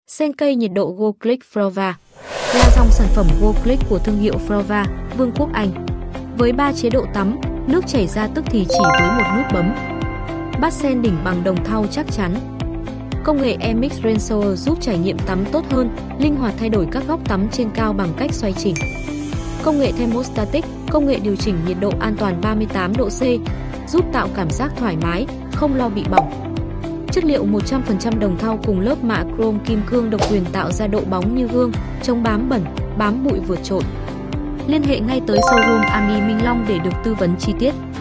Senkei nhiệt độ Go Click Flora là dòng sản phẩm Go Click của thương hiệu Flora, Vương quốc Anh. Với 3 chế độ tắm, nước chảy ra tức thì chỉ với một nút bấm. Bát sen đỉnh bằng đồng thau chắc chắn. Công nghệ Emix Rain Shower giúp trải nghiệm tắm tốt hơn, linh hoạt thay đổi các góc tắm trên cao bằng cách xoay chỉnh. Công nghệ Thermostatic, công nghệ điều chỉnh nhiệt độ an toàn 38 độ C, giúp tạo cảm giác thoải mái, không lo bị bỏng. Chất liệu 100% đồng thau cùng lớp mạ chrome kim cương độc quyền tạo ra độ bóng như gương, chống bám bẩn, bám bụi vượt trội. Liên hệ ngay tới showroom Ami Minh Long để được tư vấn chi tiết.